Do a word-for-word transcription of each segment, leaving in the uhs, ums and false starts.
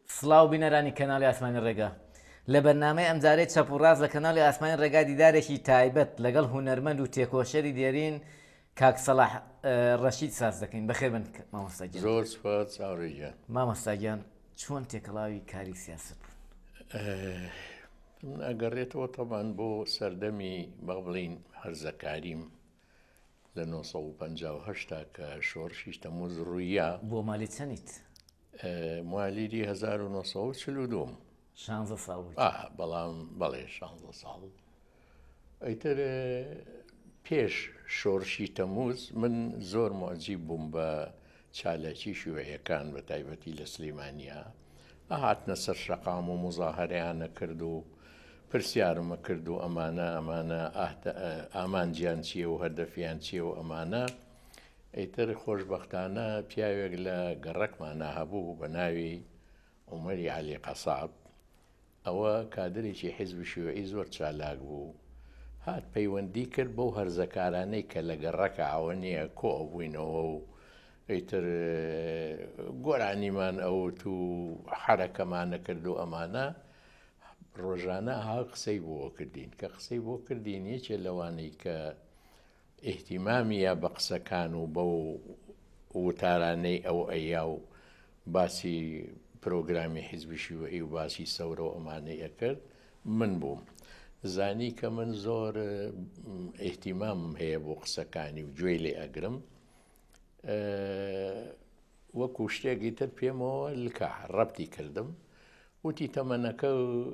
سڵاو بینەرانی کەناڵی ئاسمانی ڕێگا لە بەرنامەی ئەمجارەی چەپ و ڕاست لە کەناڵی ئاسمانی ڕێگا دیدارێکی تایبەت لەگەڵ هونەرمەند و تێکۆشەری دێرین کاک سەلاح ڕەشید ساز دەکەین. بەخێر بن مامۆستاگیان. زۆر سوپاس چاوڕێگیان. مامۆستاگیان چۆن تێکەڵاوی کاری سیاست بوون؟ من ئەگەڕێتەوە تەمان بۆ سەردەمی بەڵین هەرزەکاریم لە نۆ سەد و پەنجا و هەشتا کە شۆڕشی تەمووز ڕوویە بۆ مالی چەندیت؟ موالیدی هەزار و نۆ سەد و چل و دووم. شانزە ساڵ بوویت؟ بەڵام بەڵێ شانزە ساڵ. ئەیتر پێش شۆڕشی تەمووز من زۆر مۆجیب بووم بە چالاکی شوێیەکان بە تایبەتی لە سلێمانیا. ئاهاتنە سەر شەقام و مزاهەرەیانە کرد و پرسیارمە کرد و ئەمانە ئەمانە ئامانجیان چییە و هەردەفیان چییە و ئەمانە. ئەیتر خۆشببختانە پیاوێک لە گەڕەکمانە هەبوو بە ناوی عومەری عەلی قەساب. ئەوە کادرێکی حیزبی شیوعی زۆر چالاک بوو. هات پەیوەندی کرد بەو هەرزەکارانەی کە لە گەڕەکە ئەوە نییە کۆ بووینەوە و ئەیتر گۆرانیمان ئەوت و حرەکەمانە کرد و ئەمانە ڕۆژانە ها قسەی بۆ کردین کە قسەی بۆ کردین یەکێ لەوانەی کە ئیهتیمامیە بە قسەکان و بەو وتارانەی ئەو ئەیا و باسی پرۆگرامی حیزبی شیوعی و باسی سەورە و ئەمانەی ئەکرد من بووم. زانی کە من زۆر ئیهتیمامم هەیە بۆ قسەکانی و گوێی لێ ئەگرم. وەکو شتێکی تر پێمەوە لکە ڕەبتی کردم وتی تەمەنەکە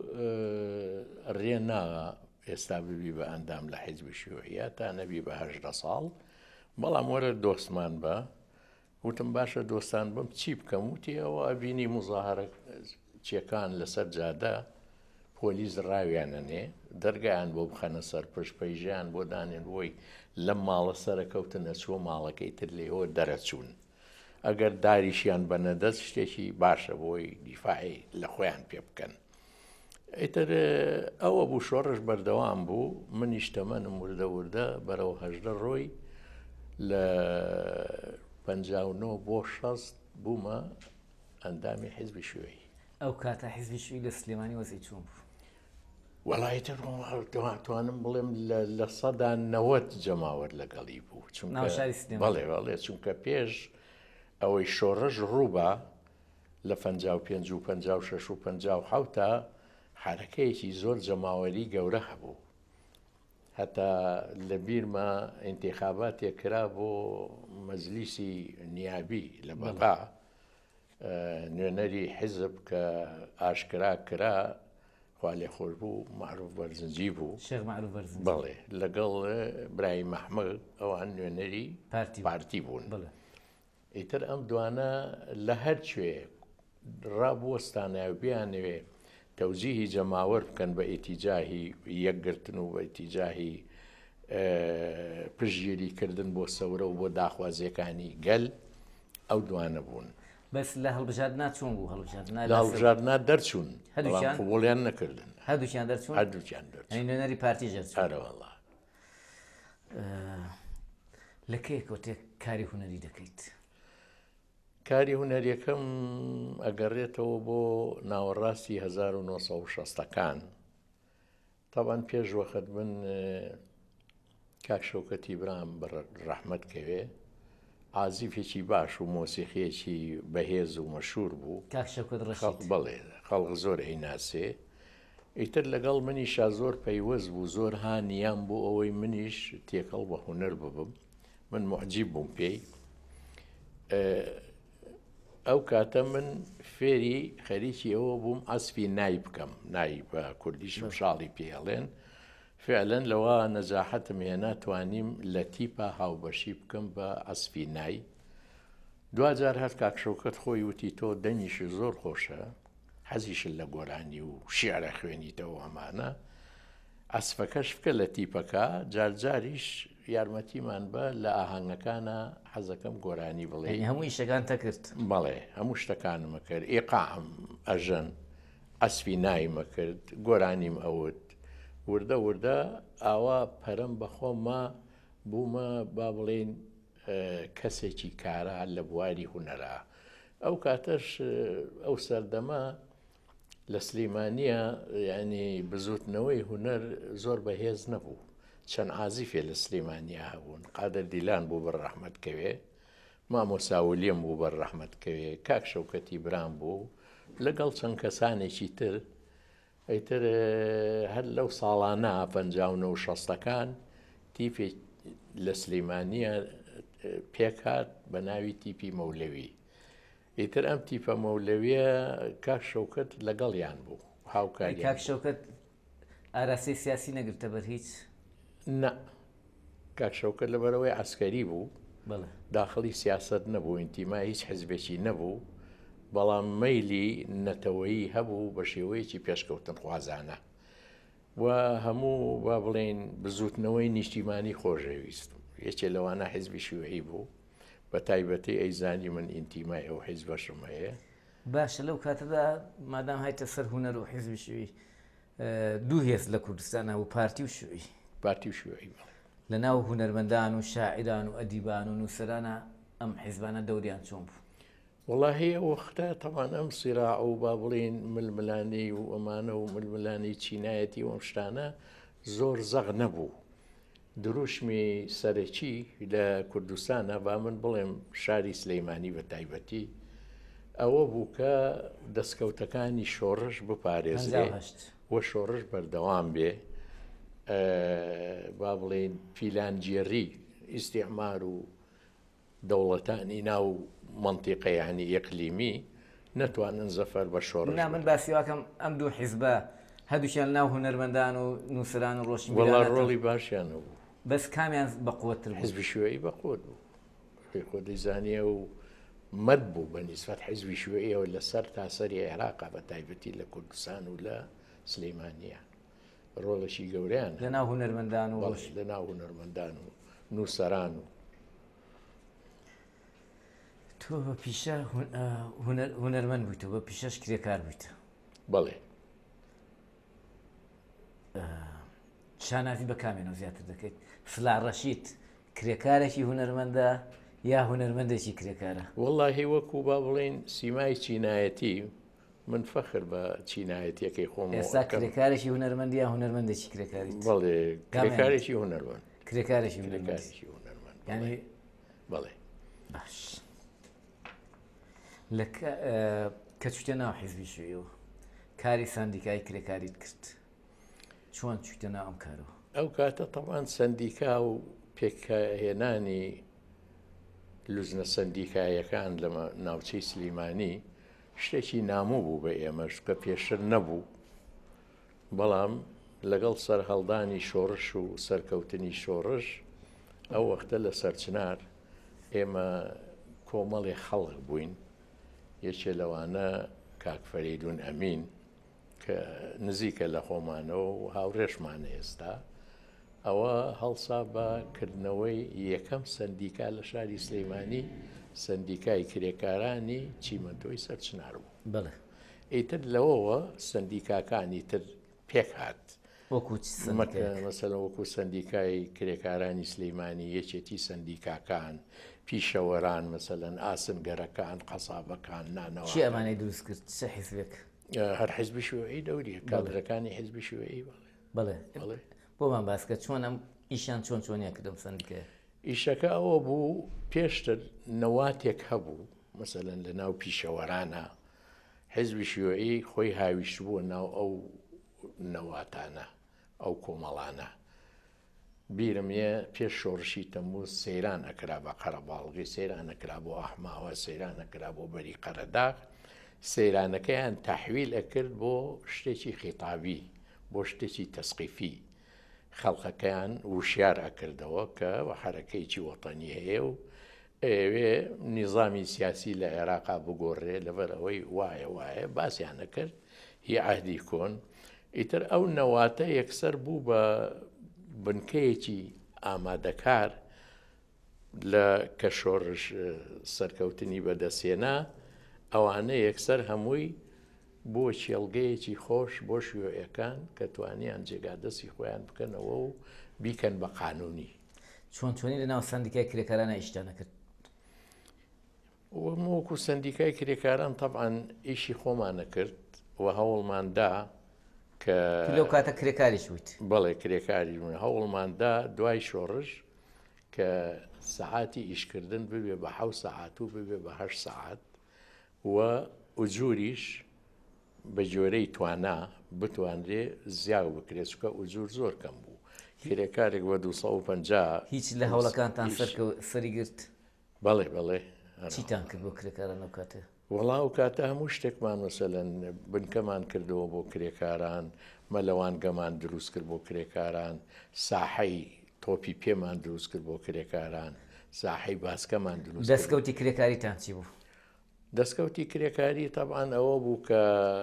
ڕێ ناغا ئێستا ببی بە ئەندام لە حیزبی شیوعیە تا نەبی بە هەژدە ساڵ، بەڵام وەرە دۆستمان بە. وتم باشە دۆستان بم چی بکەم؟ وتی ئەوە ئەبینی مزاهرە چێکان لەسەر جادە پۆلیس ڕاویانەنێ دەرگایان بۆ بخەنە سەر پشپەیژیان بۆ دانێن بۆی لەم ماڵە سەرەکەوتنە چوە ماڵەکەی تر لێەوە دەرەچوون. ئەگەر داریشیان بەنەدەست شتێکی باشە بۆی دیفاعی لە خۆیان پێ بکەن. ئیتر ئەوە بوو شۆڕش بەردەوام بوو. منیش تەمەنم وردە وردە بەرەو هەژدە ڕۆی لە پەنجا و نۆ بۆ شەست بوومە ئەندامی حیزبی شیوعی. ئەو کاتە حیزبی شیوعی لە سلێمانی وەزعی چۆن بوو؟ وەڵایتر توانم بڵێم لە سەدا نەوەت جەماوەر لەگەڵی بوو. بەڵێ بەڵێ چونکە پێش ئەوەی شۆڕش ڕووبە لە پەنجا و پێنج و پەنجا و شەش و پەنجا و حەوتە حرەکەیەکی زۆر جەماوەری گەورە هەبوو. هەتا لە بیرمە ئینتیخاباتێک کرا بۆ مەجلیسی نیابی لە بەغا، نوێنەری حیزب کە ئاشکرا کرا خوا لێ خۆش بوو، معروف بەرزنجی بوو، شێخ معروف بەرزنجی، بەڵێ لەگەڵ برای مەحمەد ئەوان نوێنەری پارتی بوون. ئیتر ئەم دوانە لە هەر کوێ ڕابوەستانە بیانەوێ تەوجیهی جەماوەر بکەن بە ئیتیجاهی یەکگرتن و بە ئیتیجاهی پشتگیریکردن بۆ سەورە و بۆ داخوازیەکانی گەل ئەو دوانە بوون. بەس لە هەڵبژاردنا چۆن بوو؟ هەڵبژاردنا لە هەڵبژاردنا دەرچوون، بەڵام قبوڵیان نەکردن. هەردووکیان دەرچوون؟ هەردووکیان دەرچوون. نوێنەری پارتی دەرچوون؟ ئەرە وەڵا. لە کەیەکەوە تێک کاری هونەری دەکەیت؟ کاری هونەریەکەم ئەگەڕێتەوە بۆ ناوەڕاستی هەزار و نۆ سەد و شەستەکان. تەبەن پێش وەخت من کاک شەوکەتی برام ڕەحمەت کەوێ عازیفێکی باش و مۆسیقیەکی بەهێز و مەشهور بوو. کاک شەوکەت ڕەشید؟ بەڵێ خەڵق زۆر ئەیناسێ. ئیتر لەگەڵ منیشا زۆر پەیوەست بوو، زۆر هانیان بوو ئەوەی منیش تێکەڵ بە هونەر ببم. من معجیب بووم پێی. ئەو کاتە من فێری خەریکی ئەوە بووم ئەسپی نای بکەم، نای بە کوردیشم شاڵی پێڵێن. فعلەن لەوە نەجاحەتم هێنا توانیم لە تیپە هاوبەشی بکەم بە ئەسپی نای. دوجار هەر کاک شەوکەت خۆی وتی تۆ دەنیشی زۆر خۆشە، حەزیشت لە گۆرانی و شیعرە خوێنیتەوە ئەمانە، ئەسپەکەش بکە لە تیپەکە، جارجاریش یارمەتیمان بە لە ئاهەنگەکانە حەزەکەم گۆرانی بڵێ. هەموو ئیشەکان تەکرد؟ بەڵێ هەموو شتەکانمە کرد. ئێقاعم ئەژەن، ئەسپی نایمە کرد، گۆرانیم ئەوت. وردە وردە ئاوا پەرەم بەخۆمە بوومە با بڵێن کەسێکی کارە لە بواری هونەرە. ئەو کاتەش ئەو سەردەما لە سلێمانیە ینی بزوتنەوەی هوەر زۆر بەهێز نەبوو. چەند عازیفێ لە سلێمانیا هەبوون. قادر دیلان بوو بەر ڕەحمەتکەوێ، مامۆساولیەم بوو بەر ڕەحمەتکەوێ، کاک شەوکەتی بران بوو، لەگەڵ چەند کەسانێکی تر. ئەیتر هەر لەو ساڵانە پەنجاونە و شەستەکان تیپێک لە سلێمانیە پێکات بە ناوی تیپی مەولەوی. ئیتر ئەم تیپە مەولەویە کاک شەوکەت لەگەڵیان بوو هاوکاری. کاک شەوکەت ئاراسی سیاسی نەگرتە بەر هیچ؟ نە، کاک شەوکەت لەبەرەوەی عەسکەری بوو، داخڵی سیاست نەبوو، ئینتیمای هیچ حزبێکی نەبوو، بەڵام مەیلی نەتەوەیی هەبوو بە شێوەیەکی پێشکەوتن خوازانە و هەموو با بڵێن بزوتنەوەی نیشتیمانی خۆشەویست. یەکێ لەوانە حیزبی شیوعی بوو، بە تایبەتی ئەیزانی من ئینتیمای ئەو حیزبەشم هەیە. باشە لەو کاتەدا مادام هایتە سەر هونەر و حیزبی شیوعی، دوو هێز لە کوردستانە و پارتی و شیوعی. پارتی و شیوعی لە ناو هونەرمەندان و شاعران و ئەدیبان و نووسەرانە ئەم حیزبانە دەوریان چۆن بوو؟ وڵاهی ئەو وەختە تەوان ئەم سیراع و با بڵێن ململانی و ئەمانە و ململانی چینایەتی و ئەم شتانە زۆر زەغ نەبوو. دروشمی سەرەکی لە کوردستانە با من بڵێم شاری سلەیمانی بە تایبەتی ئەوە بوو کە دەستکەوتەکانی شۆڕش بپارێزرێ وە شۆڕش بەردەوام بێ، با بڵێن پیلانجیێڕی ئیستیعمار و دەوڵەتانی ناو منتیقەیانی یەقلیمی نەتوانن زەفەر بە شۆڕش. من باسیواکەم ئەم دوو حیزبە هەردووشیان ناو هونەرمەندان و نووسران و ڕۆشن وەڵا ڕۆڵی باشیان بوو، بەس کامیان بەقووەتر بوو؟ حیزبی شیوعی بەقووت بوو، خۆ دەیزانیە و مەد بوو بە نیسبەت حیزبی شیوعیەوە لەسەر تاسەری عێراقا بە تایبەتی لە کوردستان و لە سلەیمانیە ڕۆڵەشی گەورەیان لە ناو هونەرمەندان و لە ناو هونەرمەندان و نووسەران و. تۆ بە پیشە هونەرمەند بوویتەوە، بە پیشەش کرێکار بوویتە؟ بەڵێ. شانازی بە کامێنەوە زیاتر دەکەیت؟ فلا ڕەشید کرێکارێکی هونەرمەندە یا هونەرمەندێکی کرێکارە؟ وەڵاهی وەکو با بڵێن سیمای چینایەتی من فەخر بە چینایەتیەکەی خۆم. ئێستا کرێکارێکی هونەرمەندی یا هونەرمەندێکی کرێکاریت؟ بەڵێ کرێکارێکی هونەرمەند. کرێکارێکی هونەرمەند یعنی بەڵێ. باش. کە چوتە ناو حیزبی شیوعیەوە کاری ساندیکای کرێکاریت کرد، چۆن چوتە ناو ئەم کارەوە؟ ئەو کاتە تەمان سندیکا و پێکهێنانی لوزنە سندیکایەکان لە ناوچەی سلێمانی شتێکی ناموو بوو بە ئێمەش کە پێشتر نەبوو، بەڵام لەگەڵ سەر هەڵدانی شۆڕش و سەرکەوتنی شۆڕش ئەو وەختە لە سەرچنار ئێمە کۆمەڵی خەڵک بووین. یەکێ لەوانە کاک فەریدون ئەمین کە نزیکە لە خۆمانەوە و هاوڕێشمانە ئێستا، ئەوە هەڵسا بە کردنەوەی یەکەم سندیکا لە شاری سلەیمانی، سندیکای کرێکارانی چیمەنتۆی سەرچنار بوو. بەڵێ. ئیتر لەوەوە سندیکاکانی تر پێک هات، مەسەلەن وەکو سندیکای کرێکارانی سلەیمانی، یەکێتی سندیکاکان، پیشەوەران، مەسەلەن ئاسنگەرەکان، قەسابەکان، نانەوە. چی ئەمانەی دروست کرد؟ چه حیزبێک؟ هەر حیزبی شیوعی دەوریە، کادرەکانی حیزبی شیوعی. بەڵێ. بۆمان باسکە چۆن ئەم ئیشان چۆن چۆنیە کردم سندیکایە؟ ئیشەکە ئەوە بوو پێشتر نەواتێک هەبوو، مەسەلەن لە ناو پیشەوەرانە حیزبی شیوعی خۆی هاویشت بووە ناو ئەو نەواتانە، ئەو کۆمەڵانە. بیرمە پێش شۆڕشی تەمووز سەیران ئەکرا بە قەرەباڵغی، سەیران ئەکرا بۆ ئەحماوە، سەیران ئەکرا بۆ بەری قەرەداغ. سەیرانەکەیان تەحویل ئەکرد بۆ شتێکی خیتابی، بۆ شتێکی تەسقیفی. خەڵقەکەیان وشیار ئەکردەوە کە حرەکەیکی وەتەنی هەیە و ئەوێ نیزامی سیاسی لە عێراقا بگۆڕێ، لەبەر ئەوەی وایە وایە باسییان نەکرد هی عەهدی کۆن. ئیتر ئەو نەواتە یەکسەر بوو بە بنکەیەکی ئامادەکار لە کە شۆڕش سەرکەوتنی بەدەستێنا، ئەوانە یەکسەر هەمووی بۆ چێڵگەیەکی خۆش بۆ شیوعیەکان کە توانیان جێگادەستی خۆیان بکەنەوە و بیکەن بە قانونی. چۆن چۆنی لە ناو سندیکای کرێکارانە ئیشتان نەکرد؟ وەکو سندیکای کرێکاران طبعاً ئیشی خۆمانە کرد و هەوڵماندا کە لەو کاتە کرێکاریش بوویت بەڵێ کرێکاری بوون هەوڵماندا دوای شۆڕش کە سەعاتی ئیشکردن ببێ بە حەوت سەعات و ببێ بە هەشت سەعات و ئوجوریش بە جۆرەی توانا بتوانرێ زیاو بکرێت چکە ئوجور زۆر کەم بوو کرێکارێک بە دوو سەد و پەنجا هیچ لە هەوڵەکانتان سەری گرت بەڵێ بەڵێ چیتان کرد بۆ کرێکاران ئەو کاتێ وەڵاو کاتە هەموو شتێکمان مەسەلەن بنکەمان کردەوە بۆ کرێکاران مەلەوانگەمان دروست کرد بۆ کرێکاران ساحەی تۆپی پێمان دروست کرد بۆ کرێکاران ساحەی باسکەمان دروست دەستکەوتی کرێکاریتان چی بوو؟ دەستکەوتی کرێکاری تەبعاً ئەوە بوو کە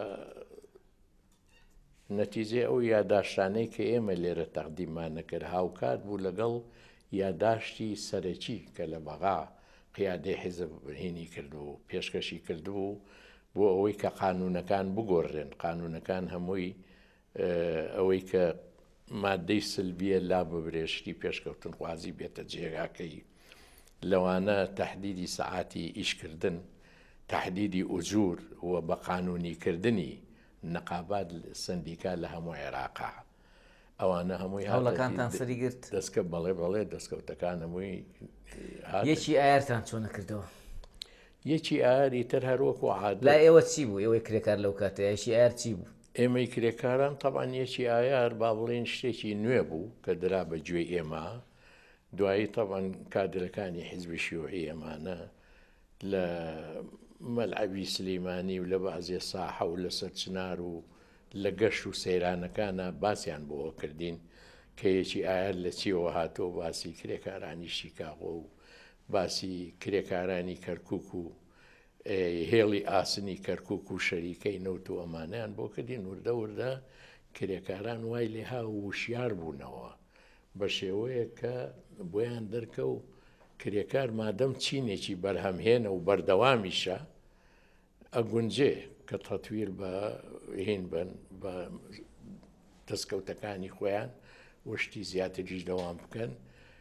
نەتیجێ ئەو یادداشتانەی کە ئێمە لێرە تەقدیممان نەکرد هاوکات بوو لەگەڵ یادداشتی سەرەکی کە لە بەغا قیادەی حیزب هینی کردو و پێشکەشی کردبوو بۆ ئەوەی کە قانونەکان بگۆڕێن قانونەکان هەمووی ئەوەی کە مادەی سلبیە لا ببرێشتی پێشکەوتن خوازی بێتە جێگاکەی لەوانە تهدیدی سەعاتی ئیشکردن تهدیدی ئوجور و بە قانونیکردنی نەقابات سندیکا لە هەموو عێراقا ئەوانە هەمووی هەوڵەکانتان سەری گرت دەستکە بەڵێ بەڵێ دەستکەوتەکان هەمووی یەکی ئایارتان چۆن نەکردەوە یەکی ئاری تر هەروەکو عادەت لا ئێوە چی بوو ئێوەی کرێکار لەو کاتە یەکی ئایار چی بوو ئێمەی کرێکاران طبعاً یەکی ئایار با بڵێن شتێکی نوێ بوو کە درا بە گوێی ئێمە دوایی طبعاً کادرەکانی حیزبی شیوعی ئێمانە لە مەلعەبی سلەیمانی و لە بەعزێ ساحە و لە سەرچنار و لە گەشت و سەیرانەکانە باسییان بۆەوە کردین کە یەکی ئایار لە چیەوە هاتۆ باسی کرێکارانی شیکاغۆ و باسی کرێکارانی کەرکووک و هێڵی ئاسنی کەرکووک و شەریکەی نەوت و ئەمانیان بۆ کردین وردە وردە کرێکاران وای لێها و وشیار بوونەوە بە شێوەیە کە بۆیان دەرکە و کرێکار مادەم چینێکی بەرهەمهێنە و بەردەوامیشە ئەگونجێ کە تەتویر بە هین بن بە دەستکەوتەکانی خۆیان وشتی زیاتریش دەوام بکەن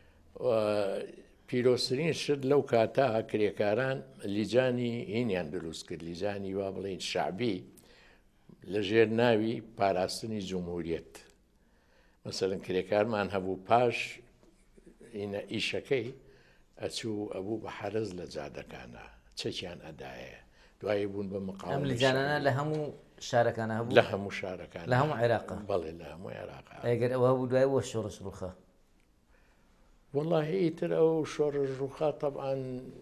پیرۆسترین شت لەو کاتە کرێکاران لیجانی هینیان دروست کرد لیجانی وا بڵێن شعبی لە ژێر ناوی پاراستنی جمهوریەت مەسەلەن کرێکارمان هەبوو پاش ئیشەکەی ئەچوو ئەبوو بە حەرز لە جادەکانە چەکیان ئەدایە دوایی بوون بە مقاومت ئەم لیجانانە لە هەموو شارەکانە هەبوو لە هەموو شارەکان لە هەموو عێراقا بەڵێ لە هەموو عێراقا ئەگەر ئەوە بوو دوای بۆ شۆڕش ڕووخە والله ئیتر ئەو شۆڕش ڕووخا طبعاً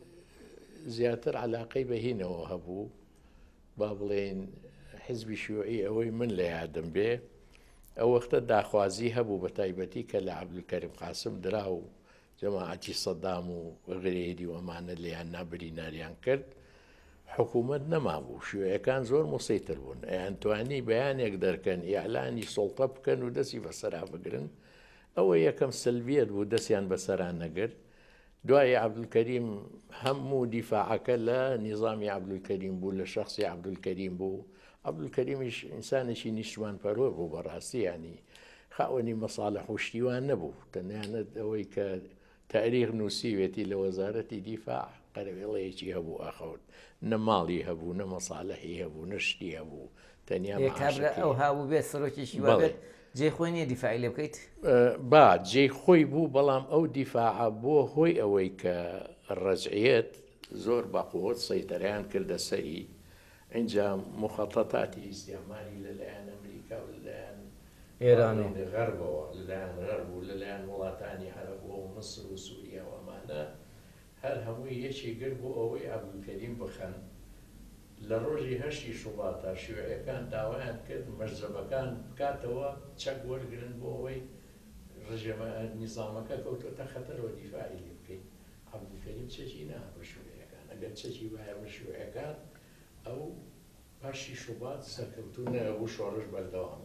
زیاتر علاقەی بەهینەوە هەبوو با بڵێن حیزبی شیوعی ئەوەی من لە یادم بێ ئەو وەختە داخوازی هەبوو بە تایبەتی کە لە عەبدولکەریم قاسم درا و جەماعەتی سەدام و غرێدی و ئەمانە لێیان نابری ناریان کرد حکوومەت نەمابوو شیوعەکان زۆر موسەیتر بوون ئەیان توانی بەیانێک دەرکەن ئیعلانی سوڵتە بکەن و دەستی بەسەرا بگرن ئەوە یەکەم سلبیەت بوو دەستیان بەسەران نەگرت دوای عەبدولکەریم هەموو دیفاعەکە لە نیزامی عەبدولکەریم بوو لە شەخصی عەبدولکەریم بوو عەبدولکەریمیش ئینسانێکی نیشتمان پەروە بوو بەڕاستی ینی خاوەنی مەساڵح و شتیوان نەبوو تەنانەت ئەوەی کە تاریخ نووسیوێتی لە وەزارەتی دیفاع قەرەوێڵەیەکی هەبوو ئاخەوت نە ماڵی هەبوو نە مەساڵحی هەبوو نەشتی هەبوو تەنیا ئەو هاوو بێت سەرۆکیشی وابێت جێ خۆی نییە دیفاعی لێ بکەیت با جێ خۆی بوو بەڵام ئەو دیفاع بۆ هۆی ئەوەی کە ڕەجعیەت زۆر بەقوت سەیتەریان کردە سەری اینجا مخەتەتاتی ئیسیاماری لەلایەن ئەمریکا و لەلایەن ئێران غەربەوە لەلایەن غەرب و لەلایەن وڵاتانی عەرەبەوە و مەسر و سووریا و ئەمانە هەر هەمووی یەکی گر بوو ئەوەی عەبدولکەریم بخەن لە ڕۆژی هەشتی شوباتە شیوعەکان داوایان کرد مەرجەبەکان بکاتەوە چەک وەرگرن بۆ ئەوەی ڕژێمە نیزامەکە کەوتۆتە خەتەرەوە دیفاعی لێ بکەین عەبدولکەریم چەکی نا بە شیوعەکان ئەگەر چەکی وایە بە شیوعەکان ئەو پاشی شوبات سەرکەوتوونە بوو شۆڕش بەردەوام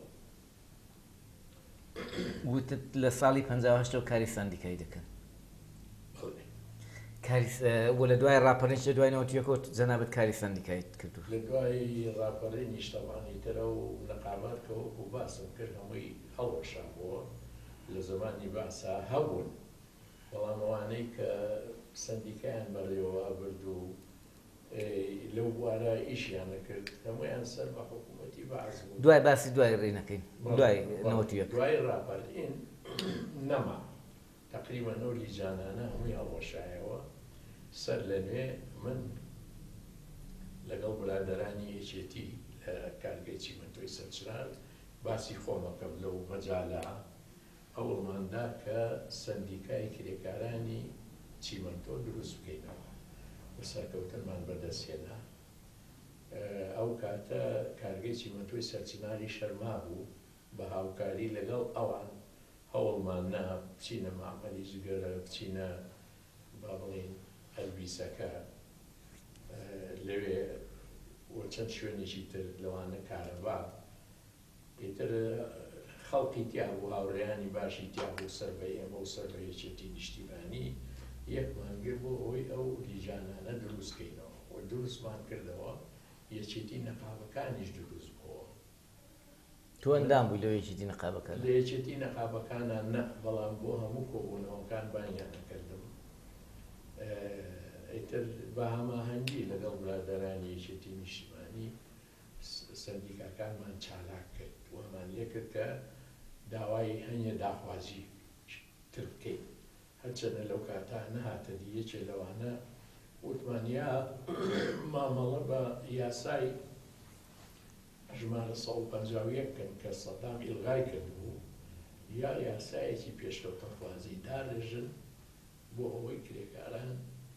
وتت لە ساڵی پەنجا و هەشتەوە کاری ساندیکایی دەکەن وە لە دوای ڕاپەڕینش لە دوای نەوەتیەکەوت جەنابەت کاری ساندیکایت کردو لە دوای ڕاپەڕینیش تەوانی ترە و نەقابات کە وەکو باسم کرد هەمووی هەڵوەشان بووە لە زمانی باسا هەبوون بەڵام ئەوانەی کە سندیکایان بەڕێوە برد و لەو بوارە ئیشیانە کرد هەمویان سەر بە حکوومەتی بەعز بوو. دوای باسی دوای ڕێنەکەین دوای نەوەتی یەک دوای ڕاپەرئین نەما تقریبا ئەو لیجانانە هەمووی هەڵوەشایەوە سەر لە نوێ من لەگەڵ برادەرانی یەکێتی لە کارگەی چیمەنتۆی سەرچرار باسی خۆمەکەم لەو مەجاالە ئەوڵماندا کە سندیکای کرێکارانی چیمەنتۆ دروست بکەینەوە بەسەرکەوتنمان بەدەستهێنا. ئەو کاتە کارگەی چیمەنتۆی سەرچیناری شەرما بوو بە هاوکاری لەگەڵ ئەوان هەوڵمان نا بچینە مامەلی جگەرە بچینە با بڵین ئەلبیسەکە لەوێ وە چەند شوێنێکی تر لەوانە کارەبا ئیتر خەڵکی تیا بوو هاوڕێیانی باشی تیا بوو سەر بە ئێمە و سەر بە یەکێتی نیشتیمانی یەکمانگر بۆ ئەوەی ئەو لیجانانە دروستکەینەوە و دروستمان کردەوە یەکێتی نەقابەکانیش دروست بووە. تۆ ئەندام بووی لە یەکێتی نەقابەکان؟ لە یەکێتی نەقابەکانان نە بەڵام بۆ هەموو کۆبوونەوەکان بانیان نەکردم. ئیتر بە هەماهەنگی لەگەڵ برادەرانی یەکێتی نیشتیمانی سەندیکاکانمان چالاک کرد وەمان لێ کرد کە داوای هەنیە داخوازی تر بکەین هەرچەنە لەو کاتا نەهاتە دی یەکێ لەوانە وتمانیا مامەڵە بە یاسای ژمارە سەد و پەنجاو و یەکن کە سەدام ئیلغای کردبوو یا یاسایەکی پێشکەوتەخوازی داڕێژن بۆ ئەوەی کرێکاران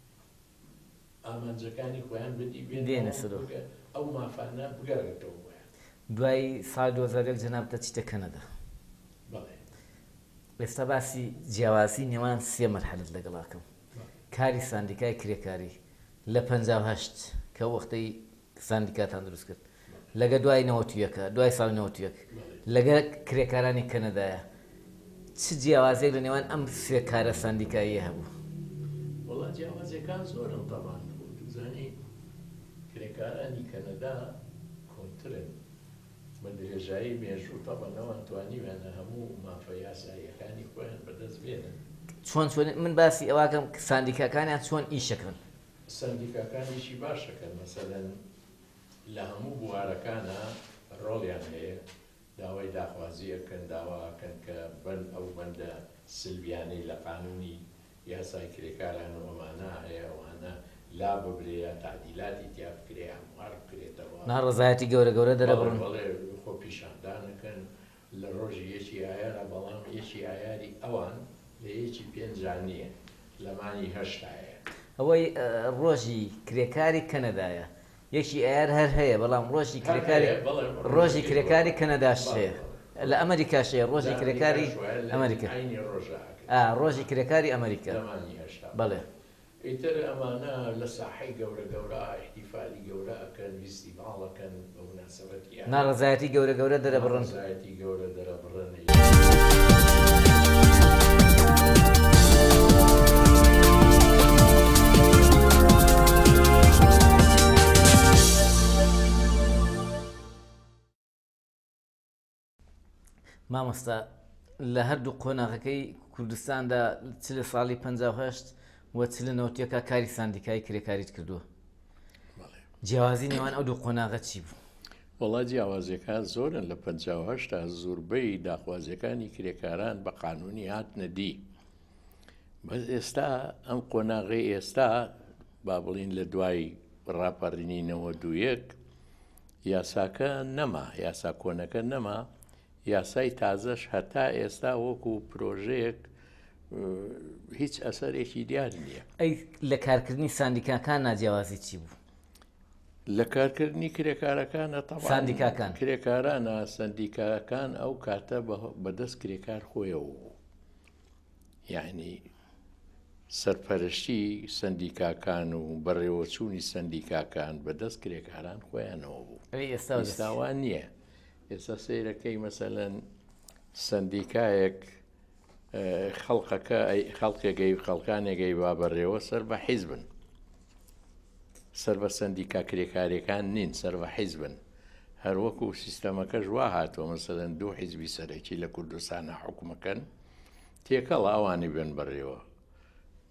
ئامانجەکانی خۆیان بدی بێنە سەرۆ ئەو مافانە بگەڕێتەوە وایە. دوای ساڵ دوو هەزار و یەک جەنابتە چیتە کەنەدا؟ بەڵێ ئێستا باسی جیاوازی نێوان سێ مەرحەلەت لەگەڵاکەم. کاری ساندیکای کرێکاری لە پەنجاو و هەشت کە وەختەی ساندیکاتان دروست کرد لەگە دوای نەوەت و یەکە دوای ساڵ نەوەت و یەک لەگە کرێکارانی کەنەدایە چ جیاوازێک لە نێوان ئەم سێ کارە ساندیکاییە هەبوو؟ وەڵا جیاوازەکان زۆرن تەمان دوزانی کرێکارانی کەنەدا کۆنترن بە درێژایی مێژوو تەبەنەوە توانیوێنە هەموو مافە یاساییەکانی خۆیان بەدەست بێنن. چۆن چۆن من باسی ئەواکەم ساندیکاکانیان چۆن ئیشەکەن؟ سندیکاکانیشی باشەکەن مەسەلەن لە هەموو بوارەکانە ڕۆڵیان هەیە داوای داخوازیەکەن داواکەن کە بن ئەو بەندە سلبیانەی لە قانونی یاسای کرێکاران و ئەمانە هەیە ئەوانە لا ببرێ تعدیلاتی تیا بکرێ هەموار بکرێتەوە ناڕزایەتی گەورە گەورە دەرەبڕن بەڵێ خۆ پیشاندانەکەن لە ڕۆژی یەکی ئایارە بەڵام یەکی ئایاری ئەوان لە یەکی پێنجان نییە لەمانی هەشتایە. ئەوەی ڕۆژی کرێکاری کەنەدایە یەکی ئایار هەر هەیە بەڵام ڕۆژی کرێکاری ڕۆژی کرێکاری کەنەداش هەیە لە ئەمریکاش هەیە ڕۆژی کرێکاری ئەمریکا ڕۆژی کرێکاری ئەمریکا بەڵێ. ئیتر ئەمانە لە ساحەی گەورە گەورە احتیفالی گەورە ئەکەن فیستیڤاڵەکەن بە موناسەبەتی ناڕزایەتی گەورە گەورە دەرەبڕن ناڕزایەتی گەورە دەرەبڕن. مامۆستا لە هەردوو قۆناغەکەی کوردستاندا چ لە ساڵی پەنجاو و هەشت و چ لە نەوەت و یەکە کاری ساندیکای کرێکاریت کردووە. جیاوازی نێوان ئەو دوو قۆناغە چی بوو؟ وەڵا جیاوازیەکان زۆرن لە پەنجاو و هەشتا زۆربەی داخوازیەکانی کرێکاران بە قانونی هاتنە دی. بەس ئێستا ئەم قۆناغی ئێستا با بڵین لە دوای ڕاپەڕینینەوە دوو یەک یاساکە نەما یاسا کۆنەکە نەما یاسای تازەش هەتا ئێستا وەکو پرۆژەیەک هیچ ئەسەرێکی دیار نییە. ئەی لە کارکردنی ساندیکاکان ناجیاوازی چی بوو؟ لە کارکردنی کرێکارەکانە ساندیکاکان کرێکارانە سندیکاکان ئەو کاتە بەدەست کرێکار خۆیەوە بوو یعنی سەرپەرشتی سندیکاکان و بەڕێوەچوونی سندیکاکان بەدەست کرێکاران خۆیانەوە بوو. ئێستاوان نییە. ئێستا سیرەکەی مەسەلەن سندیکایەک خەڵقەکە خەڵکێگەی خەڵکانێگەی با بەڕێوە سەر بە حیزبن سەر بە سندیکا کرێکارەکان نین سەر بە حیزبن هەروەکو سیستەمەکە ژوا هاتووە مەسەلەن دوو حیزبی سەرەکی لە کوردستانە حکومەکەن تێکەڵ ئەوانی بێن بەڕێوە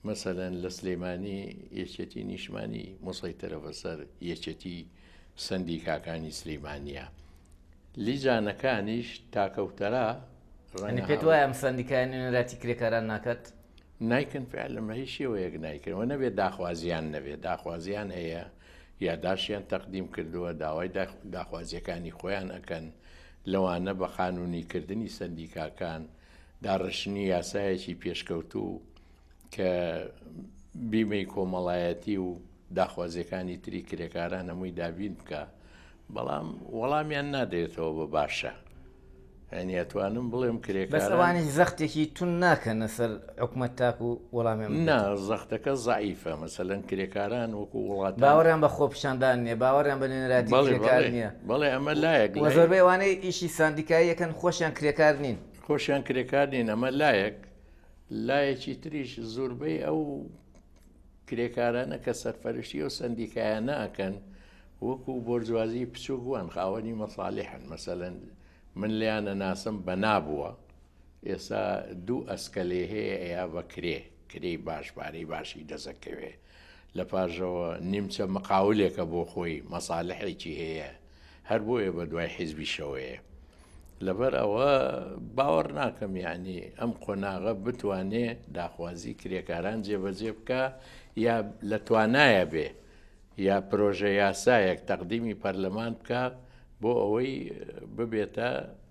مەسەلەن لە سلێمانی یەکێتی نیشمانی مسەیترە بەسەر یەکێتی سندیکاکانی سلێمانیە. لیجانەکانیش تاکەوتەرا پێت وایە ئەم سندیکانی نوێنەراتی کرێکاران ناکات؟ نایکن فعلەمە هیچ شێوەیەک نایکردەوە نەبێت داخوازیان نەبێت داخوازیان هەیە یاداشیان تەقدیم کردووە داوای داخوازیەکانی خۆیان ئەکەن لەوانە بە قانونیکردنی سندیکاکان داڕشنی یاسایەکی پێشکەوتوو کە بیمەی کۆمەڵایەتی و داخوازیەکانی تری کرێکاران هەمووی دابین بکە بەڵام وەڵامیان نادێتەوە بە باشە. هەنی ئەتوانم بڵێم کرێکاران بەس ئەوانی زەختێکی تون ناکەنە سەر حکومەت تاک و وەڵامی نا زەختەکە زعیفە مەسەلەن کرێکاران وەکو وڵات باوەڕیان بە خۆپیشاندان نییە باوەڕیان بە نوێنەراتی کرێکار نییە. بەڵێ ئەمە لایەک زۆربەی ئەوانەی ئیشی ساندیکاییەکەن خۆشیان کرێکار نین خۆشیان کرێکار نین ئەمە لایەک لایەکی تریش زۆربەی ئەو کرێکارانە کە سەرفەرشتی و سندیکایانە ئەکەن وەکو بۆرجوازی بچووکوان خاوەنی مەساڵحن مەسەلەن من لیانە ناسم بە نابووە ئێستا دوو ئەسکەلێ هەیە ئەیا بە کرێ کرێی باش پارەی باشی دەزەکەوێ لە پاژەوە نیمچە مقاولێکە بۆ خۆی مەساڵحێکی هەیە هەر بۆیە بە دوای حیزبی شەوەیە. لەبەر ئەوە باوەڕ ناکەم یعنی ئەم قۆناغە بتوانێ داخوازی کرێکاران جێبەجێ بکە یا لە توانایە بێ یا پرۆژە یاسایەک تەقدیمی پەرلەمان بکە بۆ ئەوەی ببێتە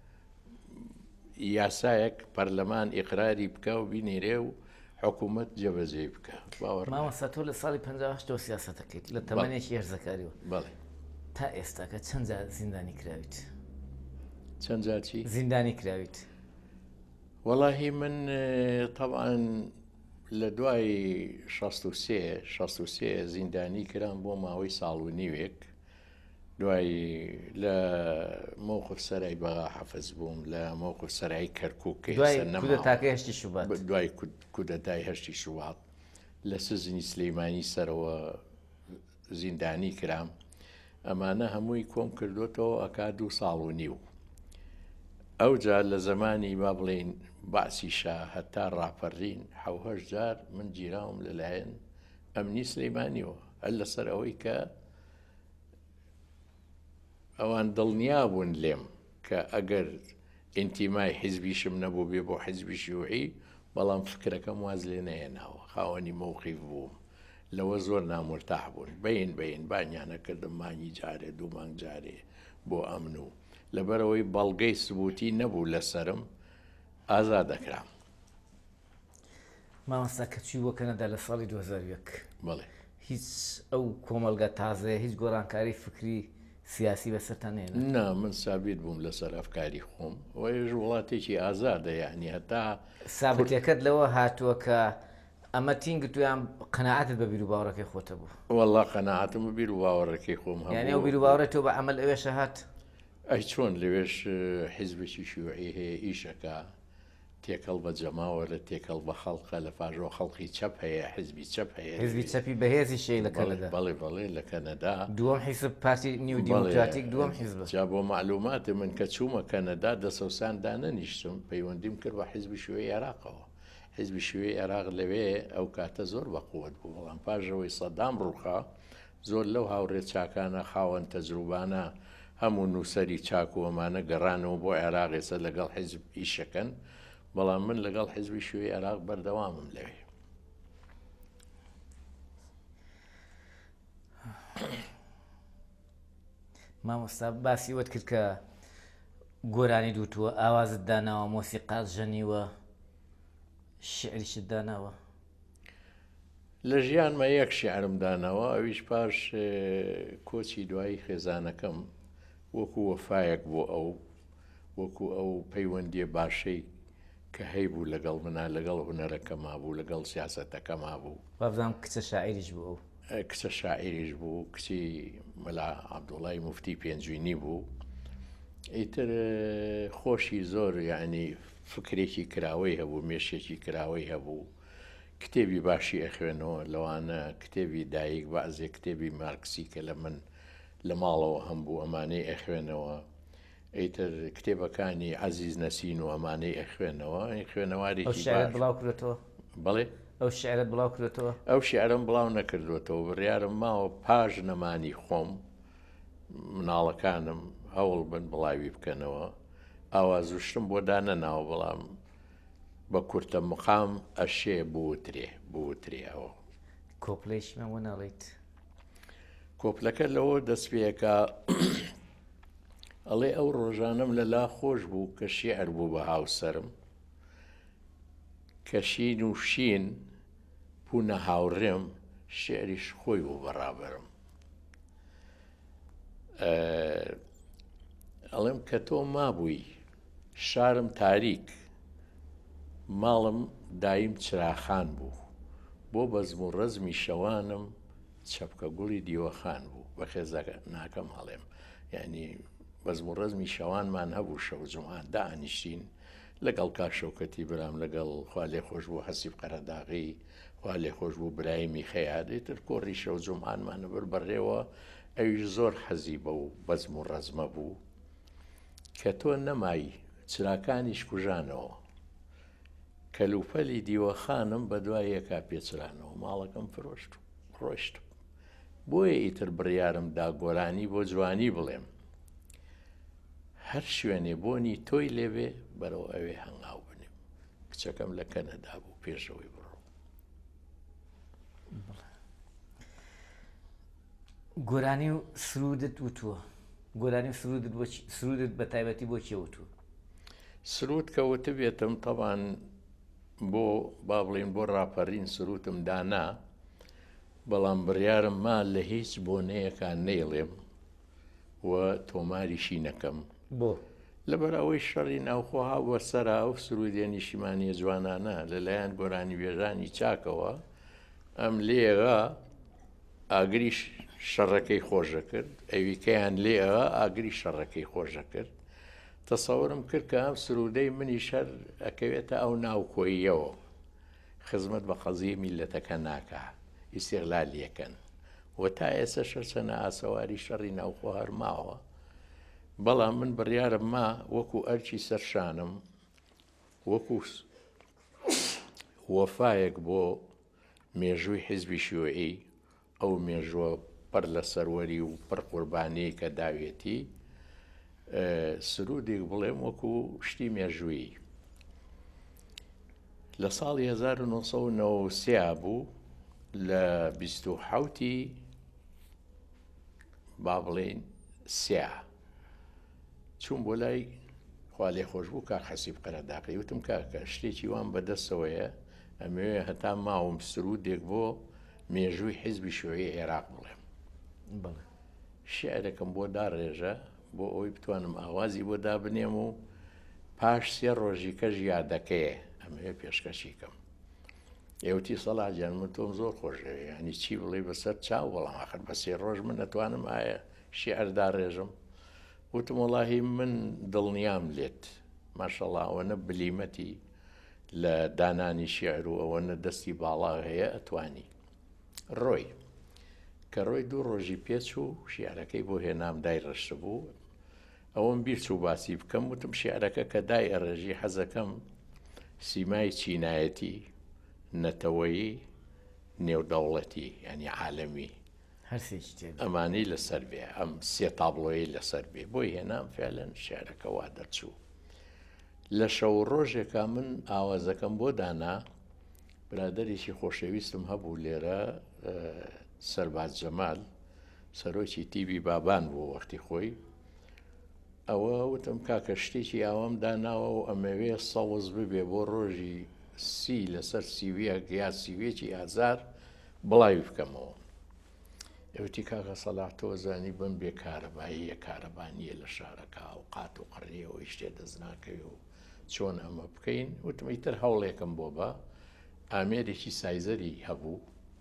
یاسایەک پەرلەمان ئیقراری بکە و بینێرێ و حکوومەت جێبەجێ بکە. مامۆستا تۆ لە ساڵی پەنجا و هەشتەوە سیاسەتەکەیت لە تەمەنێکی هێرزەکاریەوە بەڵێ تا ئێستاکە چەند جار زیندانی کراویت؟ چەند جاچی زیندانی کراویت؟ وەڵاهی من طبعاً لە دوای شەست و سێ شەست و سێ زیندانی کران بۆ ماوەی ساڵ و نیوێک دوای لە مووقف سەرای بەغا حەفز بووم لە مووقف سەرای کەرکووک کودەتاکەی هەشتی شوبات دوای کودەتای هەشتی شوبات لە سزنی سلەیمانی سەرەوە زیندانی کرام ئەمانە هەمووی کۆم کردوێتەوە ئەکا دوو ساڵ و نیو. ئەوجا لە زمانی با بڵێن باسی شا هەتا ڕاپەڕین حەوهەش جار من گیراوم لەلایەن ئەمنی سلەیمانیەوە هەر لەسەر ئەوەی کە ئەوان دڵنیا بوون لێم کە ئەگەر ئینتیمای حیزبیشم نەبوو بێ بۆ حیزبی شیوعی بەڵام فکرەکەم واز لێ نەهێناوە خاوەنی مووقیف بووم لەوە زۆر نامرتاح بوون بین بین بانیانە کردم مانگی جارێ دوو مانگ جارێ بۆ ئەمن و لەبەرەوەی بەڵگەی سبوتی نەبوو لەسرم ئازا دەکرام. مامۆستا کە چووی بۆ کەنەدا لە ساڵی دوو هەزار و یەک بڵێ هیچ ئەو کۆمەلگە تازەیە هیچ گۆڕانکاری فکری سیاسی بەسەرتان هێنا؟ نا من سابیت بووم لەسەر ئەفکاری خۆم ئەوەیەش وڵاتێکی ئازادە یعنی هەتا سابتەکەت لەوە هاتووە کە ئەمە تینگ تویان قەناعەتت بە بیر و باوەڕەکەی خۆتە بوو؟ وەڵڵا قەناعەتم بە بیر و باوەڕەکەی خۆم هەبوو. یعنی ئەو بیر و باوەڕێت تۆ بە عەمەل ئەوێشە هات؟ ئەی چۆن لەوێش حیزبێکی شیوعی هەیە ئیشەکە تێکەڵ بە جەماوەرە تێکەڵ بە خەڵقە لە پاژۆ خەڵقی چەپ هەیە حیزبی چەپ هەیە حیزبی چەپی بەهێزی شەی لە کەنەدا بەڵێ بەڵێ لە کەنەدا دووەم حیزب پارتی نیو دیموکراتیک دووەم حیزبە. جا بۆ معلوماتی من کە چوومە کەنەدا دەسەوسان دانەنیشتم پەیوەندیم کرد بە حیزبی شوێی عێراقەوە. حیزبی شوێی عێراق لەوێ ئەو کاتە زۆر بەقووەت بوو بەڵام پاژەوەی سەدام ڕووخا زۆر لەو هاوڕێت چاکانە خاوەن تەجروبانە هەموو نووسەری چاک و ئەمانە گەڕانەوە بۆ عێراق ئێستا لەگەڵ حیزب ئیشەکەن بەڵام من لەگەڵ حیزبی شوێی عێراق بەردەوامم لەوێ. مامۆستا باسی وەت کرد کە گۆرانی دووتووە ئاوازت داناوە مۆسیقات ژەنیوە شعریشت داناوە؟ لە ژیانمە یەک شیعرم داناوە ئەویش پاش کۆچی دوایی خێزانەکەم وەکو وەفایەک بۆ ئەو وەکو ئەو پەیوەندیە باشەی کە هەی بوو لەگەڵ منە لەگەڵ هونەرەکەما بوو لەگەڵ سیاسەتەکەما بوو. بابزانام کچە شاعریش بوو ئەو کچە شاعریش بوو کچی مەلا عەبدوڵای موفتی پێنجوینی بوو ئیتر خۆشی زۆر یعنی فکرێکی کراوەی هەبوو مێشێکی کراوەی هەبوو کتێبی باشی ئەخوێنەوە لەوانە کتێبی دایک بەعزێ کتێبی مارکسی کە لە من لە ماڵەوە هەم بوو ئەمانەی ئەخوێنەوە ئیتر کتێبەکانی عەزیز نەسین و ئەمانەی ئەخوێنەوە خوێنەوارێکی بڵاو کرێتەوە بەڵێ ئەو شعرت بڵاو کردێتەوە؟ ئەو شعرم بڵاو نەکردوێتەوە، بڕیارم ماوە پاش نەمانی خۆم مناڵەکانم هەوڵ بن بڵاوی بکەنەوە، ئاوازوشتم بۆ دانەناوە، بەڵام بە کورتە مقام ئەشێ بوترێ بوترێەوە. کۆپلێشمە وە ناڵیت؟ کۆپلەکە لەوە دەست پێەکە ئەڵێ ئەو ڕۆژانم لە لا خۆش بوو کە شیعر بوو بە هاوسەرم، کە شین و شین بوونە هاوڕێم، شعریش خۆی بوو بەڕابرم. ئەڵێم کە تۆ مابووی شارم تاریک، ماڵم دایم چراخان بوو، بۆ بەزم و ڕەزمی شەوانم چەپکە گوڵی دیوەخان بوو. بە خێزەکە ناکەم هەڵێم، یعنی بەزم و ڕەزمی شەوانمان هەبوو، شەو جوعان دائنیشتین لەگەڵ کاکشەوکەتی برام، لەگەڵ خوا لێ خۆش بوو حەسیب قەرەداغی، خوا لێ خۆش بوو برایمی خەیادێتتر کۆڕی شەو جوعانمانە بەر بەڕێوە. ئەویش زۆر حەزی بە و بەزم و ڕەزمە بوو کە تۆ نەمایی چراکانیش کوژانەوە، کەلوپەلی دیوەخانم بە دوای یەکا پێچرانەوە، ماڵەکەم فرۆشت و ڕۆشت. بۆیە ئیتر بڕیارم دا گۆرانی بۆ جوانی بڵێم، هەر شوێنێ بۆنی تۆی لێبێ بەرەو ئەوێ هەنگاو بنێم. کچەکەم لە کەنەدا بوو پێشەوەی بڕۆ. گۆرانی و سرودت وتووە، گۆرانی و سرودت بە تایبەتی بۆ چێ وتووە؟ سرود کەوتە بێتم تەبان بۆ با بڵێن بۆ ڕاپەڕین سرودم دانا، بەڵام بڕیارم ما لە هیچ بۆنەیەکان نەیڵێم و تۆماریشی نەکەم. بۆ لەبەرەوەی شەڕی ناوخۆها وەسەرا و سرودێنی شیمانیە جوانانە لەلایەن گۆرانی بێژانی چاکەوە، ئەم لێغا ئاگری شەڕەکەی خۆشە کرد، ئەویکەیان لێغا ئاگری شەڕەکەی خۆشە کرد. تەسەورم کرد کە ئەم سرودەی منی شەر ئەکەوێتە ئەو ناوکۆییەوە، خزمەت بە قەزیە میلەتەکە ناکە، ئیستیغلالیەکەن و تا ئێستا شەرچەنە ئاسەواری شەڕی ناوخۆ هەر ماوە. بەڵام من بڕیارم ما وەکو ئەرچی سەرشانم، وەکو وەفایەک بۆ مێژووی حیزبی شیوعی، ئەو مێژووە پڕ لە سەروەری و پڕ قوربانەی کە داوێتی، سرودێک بڵێم وەکو شتی مێژووی. لە ساڵی هەزار و نۆ سەد و نەوە و سێ بوو، لە بیست و حەوتی با بڵێن سێ چوون بۆ لای خوا لێ خۆش بوو کاک حەسیب قەرەداغی، وتم کاکە شتێکی وان بەدەستەوەیە، ئەمەوێ هەتا ماوەم سرودێک بۆ مێژووی حیزبی شیوعی عێراق بڵێم. شیعرێکم بۆ داڕێژە بۆ ئەوەی بتوانم ئاوازی بۆ دابنێم و پاش سێ ڕۆژی کەژ یادەکەیە ئەمەوێ پێشکەشیکەم. ئێوتی سەڵاجیان من تۆم زۆر خۆشەوێ، ینی چی بڵێ بەسەر چاو، بەڵام آخر بە سێ ڕۆژ من نەتوانم ئایا شیعر داڕێژم. وتم وەڵاهی من دڵنیام لێت، ماشەڵڵا ئەوەنە بلیمەتی لە دانانی شیعر و ئەوەنە دەستی باڵا هەیە ئەتوانی. ڕۆی کە ڕۆی دوو ڕۆژی پێچ و شیعرەکەی بۆ هێنام دای ڕەشتە بوو، ئەوەم بیر چوو باسی بکەم، وتم شیعرەکە کە دای ئەڕێژی حەزەکەم سیمای چینایەتی، نەتەوەیی، نێودەوڵەتی، ینی عالەمی ئەمانەی لەسەر بێ، ئەم سێ تابلۆیی لەسەر بێ، بۆی هێنام فعلەن شیعرەکە وا دەرچوو. لە شەو ڕۆژێکا من ئاوازەکەم بۆ دانا، برادەرێکی خۆشەویستم هەبوو لێرە، سەرباز جەمال، سەرۆکی تیڤی بابان بوو وەختی خۆی. ئەوە وتم کاکە شتێکی ئاوام داناوە و ئەمەوێ سەوز ببێ بۆ ڕۆژی سی لەسەر سیویە یا سیوێکی ئازار بڵاوی بکەمەوە. ئەوتی کاکە سەلاح تۆ زانی بم بێ کارەباییە، کارەبانیە لە شارەکە و قات و قڕیەوەی شتێ دەست ناکەوی و چۆن ئەمە بکەین. وتم ئیتر هەوڵێکم بۆ بە ئامێرێکی سایزەری هەبوو،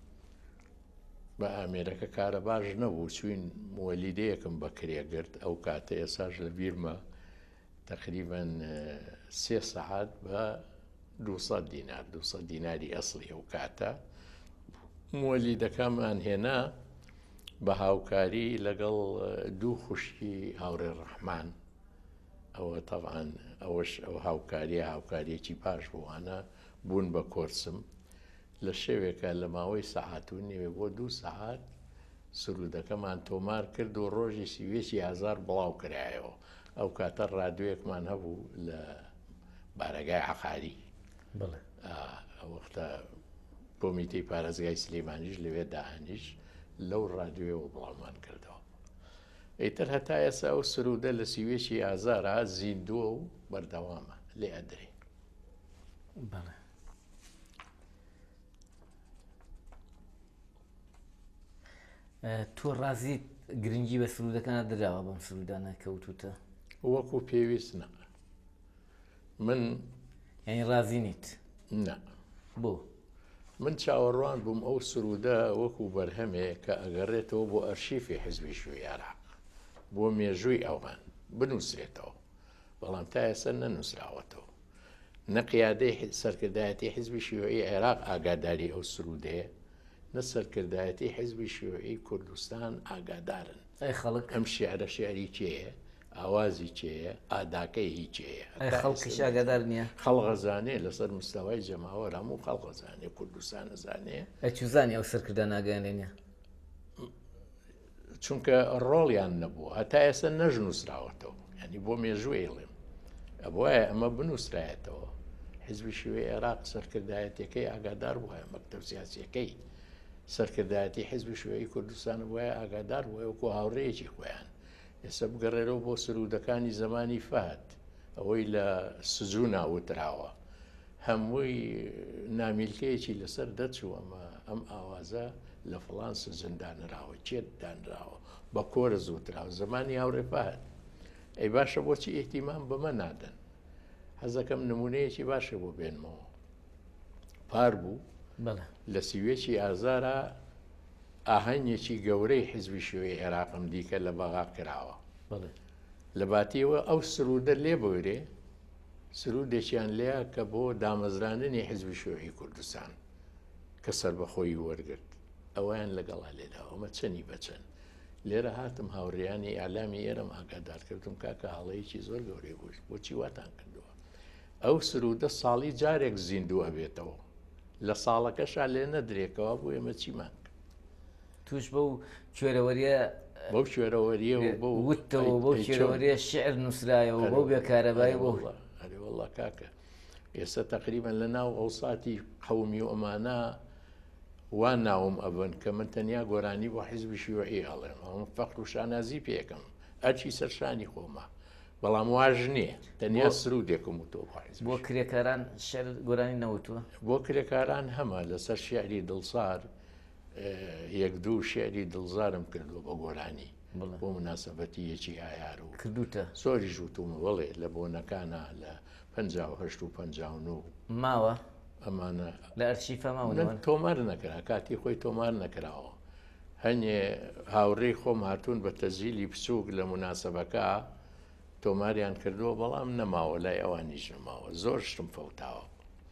بە ئامێرەکە کارە باش نەبوو، چوین وەلیدەیەکم بەکرێگرت، ئەو کاتە ئێساش لە بیرمە تقریبەن سێ سەعات بە دووسەد دینار دووسەد دیناری ئەسڵی ئەو کاتە. وەلیدەکەمان هێنا بە هاوکاری لەگەڵ دوو خوشکی هاوڕێ ڕەحمان، ئەوە تەبعاً ئەوەش ئەو هاوکاریە هاوکاریەکی باش بووانە بوون بە کۆرسم. لە شەوێکە لە ماوەی سەعات و نیوێ بۆ دوو سەعات سرودەکەمان تۆمار کرد و ڕۆژی سیوێکی ئازار بڵاو کرایەوە. ئەو کاتە ڕادیۆیەکمان هەبوو لە بارەگای عەقاری وەختە کۆمیتەی پارێزگای سلێمانیش لەوێ داهێنیش لەو ڕادیۆیەوە بڵاومان کردەوە. ئیتر هەتا ئێستا ئەو سرودە لە سیوێکی ئازارە زیندووە و بەردەوامە لێ ئەدرێ. تۆ ڕازیت گرنگی بە سرودەکانە دراوە بەم سرودانە کەوتوتە؟ وەکو پێویست نە. من یعنی ڕازی نیت؟ نە. بۆ؟ من چاوەڕوان بووم ئەو سرودە وەکو بەرهەمێ کە ئەگەڕێتەوە بۆ ئەرشیفی حیزبی شوێی عێراق بۆ مێژووی ئەوان بنووسرێتەوە، بەڵام تا ئێستا نەنووسراوەتەوە. نە قیادەی سەرکردایەتی حیزبی شیوعی عێراق ئاگاداری ئەو سرودەیە، نە سەرکردایەتی حیزبی شیوعی کوردستان ئاگادارن. ئەی خەڵک ئەم شیعرە شیعری چێیە، ئاوازی چێیە، ئاداکەی هی چێیە. ئەی خەڵکیش ئاگادار نییە؟ خەڵغەزانێ لەسەر مستەوای جەماوەر هەموو خەڵغەزانێ کوردستان ئەزانێ. ئەچوزانی ئەو سەرکردە ناگەیانێنە؟ چونکە ڕۆڵیان نەبووە، هەتا ئێستا نەژنووسراوەتەوە، ینی بۆ مێژوو ئێڵێم ئەبواە ئەمە بنووسرایەتەوە. حیزبی شیوعی عێراق سەرکردایەتەکەی ئاگادار بووە، مەکتەب سیاسیەکەی سەرکردایەتی حیزبی شیوعی کوردستان بووە ئاگادار بووە وەکو هاوڕێیەکی خۆیان. ئێستا بگەڕێرەوە بۆ سرودەکانی زمانی فەهەد، ئەوەی لە سزوو ناوتراوە، هەمووی نامیلکەیەکی لەسەر دەچوو ئەمە ئەم ئاوازە لە فڵان سزن دانراوە، چێت دانراوە، بە کۆرە زووتراوە زمانی هاوڕێ فەهەد. ئەی باشە بۆچی ئیهتیمام بەمە نادەن؟ حەزەکەم نمونەیەکی باشە بۆ بێنمەوە. پار بوو لە سیوێکی ئازارە ئاهەنگێکی گەورەی حیزبی شیوعی عێراقم دیکە لە بەغا کراوە. لە باتیەوە ئەو سرودە لێ بۆرێ سرودێکیان لێە کە بۆ دامەزراننی حیزبی شیوعی کوردستان کە سەربەخۆی وەرگرت، ئەویان لەگەڵا لێدا ئەمە چەنی بەچەند. لێرە هاتم هاوڕێیانی ئاعلامی ئێرەم ئاگادار کردم کاکە هەڵەیەکی زۆر گەورەی بووش بۆچی واتان کردووە. ئەو سرودە ساڵی جارێک زیندوو ئەبێتەوە، لە ساڵەکەشا لێ نەدرێکەوە بۆ ئێمە چیمان کرد. توش بەو کوێرەوەریە بەو کوێرەوەریە و بەو وتەوە بەو کوێرەوەریە شعر نووسرایەوە بەو بێکارەبایی بۆ. ئەرێ وەڵڵا کاکە ئێستا تەقریبەن لە ناو ئەوساتی قەومی و ئەمانە وان ناوم ئەبن کە من تەنیا گۆرانی بۆ حیزبی شیوعی هەڵێم، ئەوم فەخر و شانازی پێکەم ئەرچی سەرشانی خۆمە، بەڵام واژ نییە، تەنیا سرودێکم وتۆ بۆ کرێکاران شعر گۆرانی نەوتووە. بۆ کرێکاران هەمە لەسەر شیعری دڵسار یەک دوو شیعری دڵزارم کردووە بە گۆرانی بۆ مناسبەتی یەکی ئایار و کردوتە زۆری ژووتومە وەڵێ لە بۆنەکانە لە پەنجا و هەشت و پەنجا و نۆ ماوە ئەمانە لە ئەرشیفە ماوە تۆمار نەکرا، کاتی خۆی تۆمار نەکراوە. هەنێ هاوڕێی خۆم هاتوون بە تەزیلی بچووک لە مناسبەکە تۆماریان کردووە، بەڵام نەماوە لای ئەوانیش نەماوە، زۆر شتم فەوتاوە.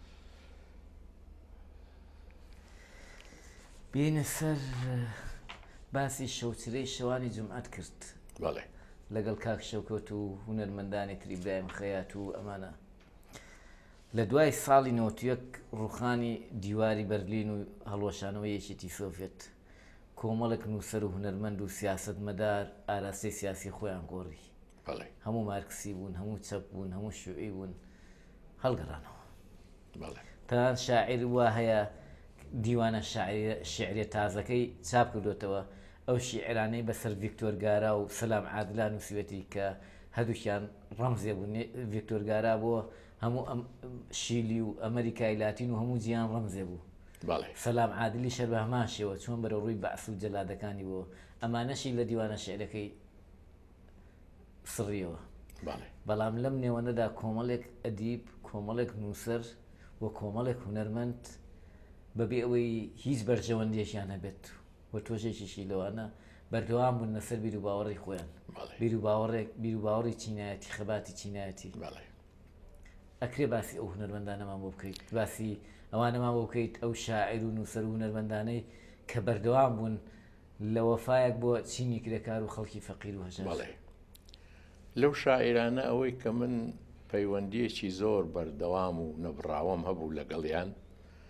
بینە سەر باسی شەوچرەی شەوانی جومعەت کرد بەڵێ لەگەڵ کاک شەوکەوت و هونەرمەندانی تر ئیبراهیم خەیات و ئەمانە. لە دوای ساڵی نۆتیەک ڕوخانی دیواری بەرلین و هەڵوەشانەوەی یەکێتی سۆڤێت کۆمەڵێک نووسەر و هونەرمەند و سیاسەتمەدار ئاراستەی سیاسی خۆیان گۆڕی. هەموو مارکسی بوون، هەموو چەپ بوون، هەموو شیوعی بوون، هەڵگەڕانەوە. تەنان شاعیر وا هەیە دیوانە شیعرێ تازەکەی چاپ کردوێتەوە، ئەو شیعرانەی بەسەر ڤیکتۆر گارا و سەلام عادلان نووسیوێتی کە هەردووکیان ڕەمزێ بوون. ڤیکتۆر گارا بۆ هەموو شیلی و ئەمریکای لاتین و هەموو جیان ڕەمزێ بوو. سەلام عادلی شەر بە هەمان شێوە چۆن بەرە ڕووی بەعس و جەلادەکانی بۆ ئەمانەشی لە دیوانە شیعرەکەی سڕیەوە. بەڵام لەم نێوەندەدا کۆمەڵێک ئەدیب، کۆمەڵێک نووسەر و کۆمەڵێک هونەرمەند بەبێ ئەوەی هیچ بەرژەوەندێکیان هەبێت و تۆژێکیشی لەوانە بەردەوام بوون لەسەر بیر و باوەڕی خۆیان، بیر و باوەڕێک بیر و باوەڕی چینایەتی، خەباتی چینایەتی. ئەکرێ باسی ئەو هونەرمەندانەمان بۆ بکەیت، باسی ئەوانەمان بۆ بکەیت، ئەو شاعیر و نووسەر و هونەرمەندانەی کە بەردەوام بوون لە وەفایەک بۆ چینی کرێکار و خەڵکی فەقیر و هەژار. لەو شاعیرانە ئەوەی کە من پەیوەندیەکی زۆر بەردەوام و نەبڕاوەم هەبوو لەگەڵیان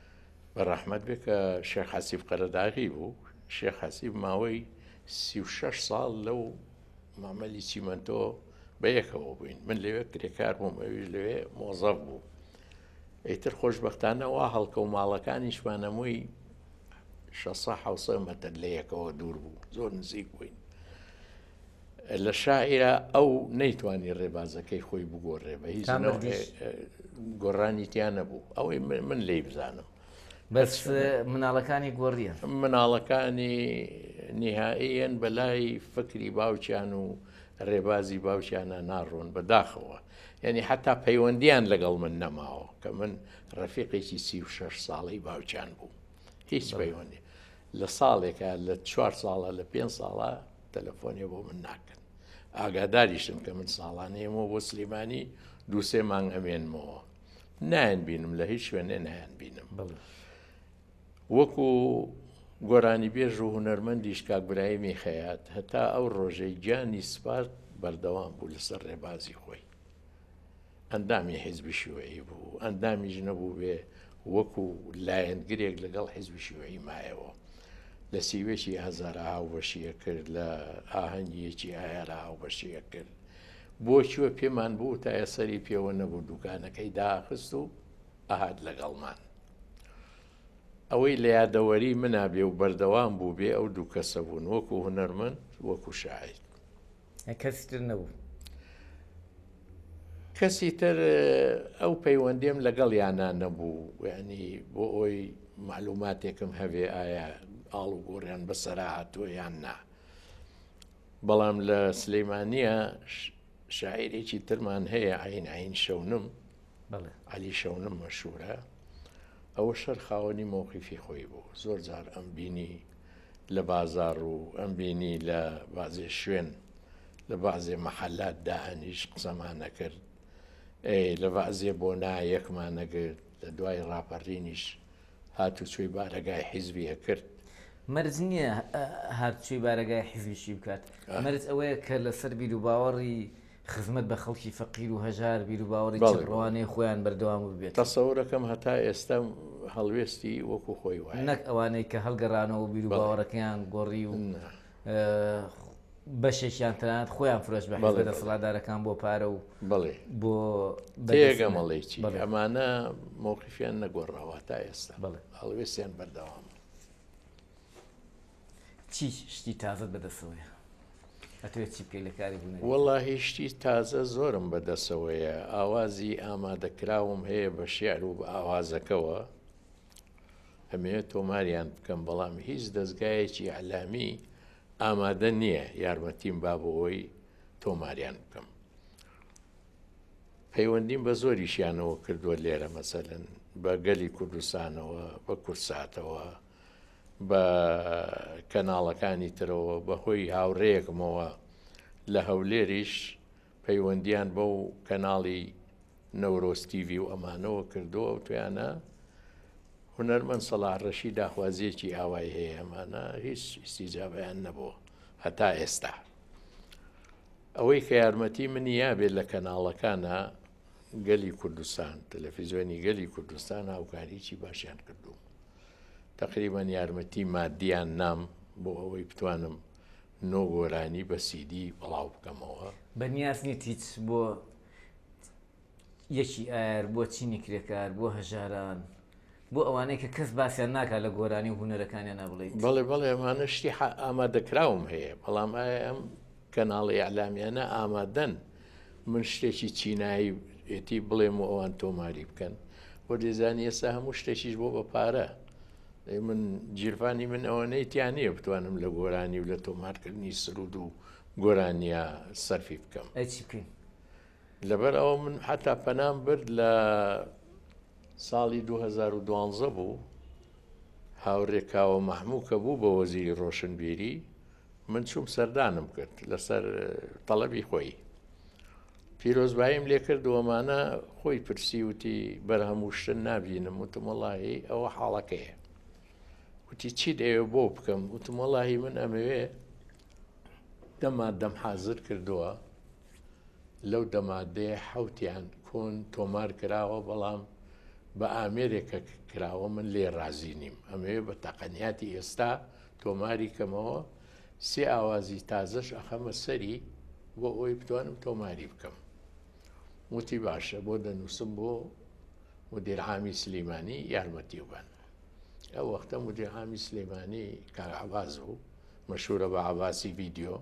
بەڕەحمەت بێ کە شێخ حەسیب قەرەداغی بوو. شێخ حەسیب ماوەی سی و شەش ساڵ لەو مامەلی چیمەنتۆ بەیەکەوە بووین. من لەوێ کرێکار بووم، ئەویش لەوێ مۆزەف بوو. ئیتر خۆشبەختانە وا هەڵکە و ماڵەکانیشمانەمووی شەسە حەوسە مەتر لە یەکەوە دوور بوو، زۆر نزیک بووین. لە شاعرە ئەو نەیتوانی ڕێبازەکەی خۆی بگۆڕێ بە هیچ گۆڕانی تیان نەبوو. ئەوەی من لێی بزانم بەس مناڵەکانی گۆڕیە. مناڵەکانی نهائیەن بەلای فکری باوچیان و ڕێبازی باوچیانە ناڕۆن بەداخەوە. یعنی حتا پەیوەندیان لەگەڵ من نەماوە کە من ڕەفیقێکی سی و شەش ساڵی باوچیان بوو. هیچ پەیوەندی لە ساڵێکە لە چوار ساڵە لە پێنج ساڵە تەلەفۆنی بۆ من ناکەن. ئاگاداریشم کە من ساڵانەیەمەوە بۆ سلێمانی دووسێ مانگ ئەمێنمەوە. نایەن بینم لە هیچ شوێنێ نایەن بینم. وەکو گۆرانی بێژ و هونەرمەندیش کاکبرایمی خەیات هەتا ئەو ڕۆژەی گیانی سپارت بەردەوام بوو لەسەر ڕێبازی خۆی. ئەندامی حیزبی شیوعی بوو، ئەندامیش نەبوو بێ وەکو لایەنگرێک لەگەڵ حیزبی شیوعی مایەوە. لە سیوێکی هەزارە هاوبەشیە کرد، لە ئاهەنگیەکی ئایارە هاوبەشیە کرد. بۆچوە پێمان بوو تا ئێسەری پێوە نەبوو دوکانەکەی داخست و ئاهات لەگەڵمان. ئەوەی لە یادەوەری منابێ و بەردەوام بوو بێ ئەو دوو کەسە بوون، وەکو هونەرمەند وەکو شاعیر. کەسی تر نەبوو. کەسی تر ئەو پەیوەندیم لەگەڵ یانە نەبوو، یعنی بۆ ئەوی معلوماتێکم هەبێ ئایا ئاڵ و گۆڕیان بەسەرا هاتووە یان نا. بەڵام لە سلەیمانیە شاعیرێکی ترمان هەیە عین عین شەونم، عەلی شەونم مەشهورە. ئەوە شەر خاوەنی مۆقیفی خۆی بوو. زۆر جار ئەم بینی لە بازار و ئەم بینی لە بازێ شوێن لە بازێ مەحەلات داهەنیش قسەمانە کرد، لە بازێ بۆ نایەکمانەگرت، لە دوای ڕاپەڕینیش هاتو چوی بارەگای حیزبیە کرد. مەرج نییە هاتچوی بارەگای حیزبیشی بکات. مەرج ئەوەیە کە لەسەر بیر و باوەڕی خزمەت بە خەڵکی فەقیر و هەژار بیر و باوەڕی ڕوانەی خۆیان بەردەوام ببێت. تەسەوڕەکەم هەتا ئێستا هەڵوێستی وەکو خۆی وایە، نەک ئەوانەی کە هەڵگەڕانەوە بیر و باوەڕەکەیان گۆڕی و بەشێکیان تەنانەت خۆیان فرۆش بە حیزب دەسەڵاتدارەکان بۆ پارە و بڵێ بۆ تێگەمەڵێکی ئەمانە مۆقیفیان نەگۆڕاوە تا ئێستا، هەڵوێستیان بەردەوام. چی شتی تازت بەدەستەوەیە؟ ئەتوێت چی بکەی لە کاری بوونەوەی؟ وەڵاهی شتی تازە زۆرم بەدەستەوەیە. ئاوازی ئامادەکراوم هەیە بە شێعر و بە ئاوازەکەوە، ئەمەوێت تۆماریان بکەم، بەڵام هیچ دەستگایەکی ئەعلامی ئامادە نییە یارمەتیم با بۆەوەی تۆماریان بکەم. پەیوەندیم بە زۆریشیانەوە کردووە لێرە، مەسەلەن بە گەلی کوردستانەوە، بە کورساتەوە، بە کەناڵەکانی ترەوە، بەهۆی هاوڕێیەکمەوە لە هەولێریش پەیوەندیان بەو کەناڵی نەورۆز تیڤی و ئەمانەوە کردووە و تویانە هونەرمەند سەلاح ڕەشید داخوازیەکی ئاوای هەیە، ئەمانە هیچ ئیسیجابەیان نەبووە هەتا ئێستا. ئەوەی کە یارمەتی منی یابێت لە کەناڵەکانە گەلی کوردستان، تەلەڤیزیۆنی گەلی کوردستان هاوکاریی باشیان کردو. تقریبان یارمەتی مادیان نام بۆ ئەوەی بتوانم نۆ گۆرانی بە سیدی بڵاو بکەمەوە. بەنیاز نیت هیچ بۆ یەکی ئایر، بۆ چینی کرێکار، بۆ هەژاران، بۆ ئەوانەی کە کەس باسییان ناکات لە گۆرانی و هونەرەکانیان نابڵێیت؟ بەڵێ بەڵێ ئەمانە شتی ئامادەکراوم هەیە، بەڵام ئایا ئەم کەناڵی ئەعلامیانە ئامادەن من شتێکی چینایی ئێتی بڵێم و ئەوان تۆماری بکەن؟ بۆ دەزانی ئێستا هەموو شتێکیش بۆ بە پارە. من جیرفانی من ئەوە نەیتیانەیە بتوانم لە گۆرانی و لە تۆمارکردنی سرود و گۆرانیە سەرفی بکەم. ئەچی بکەین؟ لەبەر ئەوە من حتا پەنام برد لە ساڵی دوو هەزار و دوانزە بوو، هاوڕێکاوە مەحموو کە بوو بە وەزیری ڕۆشنبیری، من چوم سەردانم کرد لەسەر تەڵەبی خۆی. پیرۆزباییم لێ کرد و ئەمانە خۆی پرسی وتی بەرهەمووشتن نابینم، وتم وەڵاهی ئەوە حاڵەکەیە. وتی چی دەوێ بۆ بکەم؟ وتم وەڵاهی من ئەمەوێ دەمادەم حازر کردووە، لەو دەمادەیە حەوتیان کۆن تۆمار کراوە، بەڵام بە ئامێرێکە کراوە من لێ ڕازی نیم ئەمەوێ بە تەقەنیاتی ئێستا تۆماری کەمەوە سێ ئاوازی تازەش ئەخەمە سەری بۆ ئەوی بتوانم تۆماری بکەم وتی باشە بۆ دەنووسم بۆ مدیرعامی سلەیمانی یارمەتی وبن ئەو وەختە مدیرعامی سلەیمانی کاک عەباس بوو مەشهورە بە عەباسی ڤیدیۆ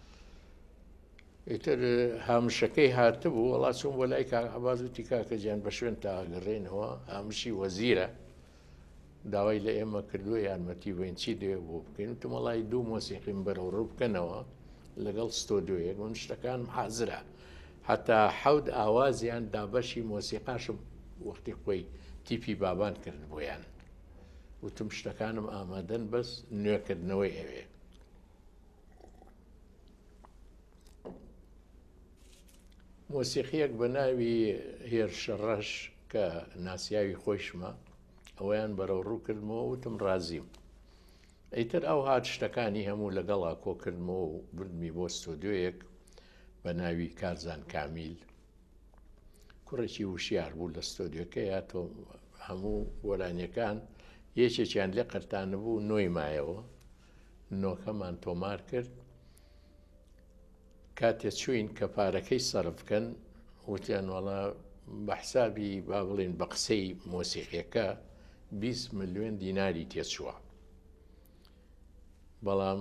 ئیتر هامشەکەی هاتبوو وەڵا چوون بۆ لای کاک عەباس وتی کاکە گیان بە شوێن تا ئاگەڕێنەوە هامشی وەزیرە داوای لە ئێمە کردووە یارمەتی بین چی دەوێ بۆ بکەین وتم وەڵای دوو مۆسیقیم بەرەو ڕوو بکەنەوە لەگەڵ ستۆدیۆیەک من شتەکانم حازرە حتا حەوت ئاوازیان دابەشی مۆسیقاشم وەختی خۆی تیپی بابان کرد بۆیان وتم شتەکانم ئامادەن بەس نوێکردنەوەی ئەوێ مۆسیقیەک بە ناوی هێرشەڕەش کە ناسیاوی خۆشمە ئەویان بەرەو ڕوو کردمەوە وتم ڕازیم ئەیتر ئەو هات شتەکانی هەموو لەگەڵا کۆکردمەوە و بردمی بۆ ستۆدیۆیەک بە ناوی کارزان کامیل کوڕێکی وشیار بوو لە ستۆدیۆکەیە تۆ هەموو گۆرانیەکان یەکێکیان لێ قەرتانە بوو نۆی مایەوە نۆکەمان تۆمار کرد کاتێ چوین کە پارەکەی سەرف بکەن وتیان وەڵا بە حسابی با بڵێن بە قسەی مۆسیقیەکە بیست ملیۆن دیناری تێچووە بەڵام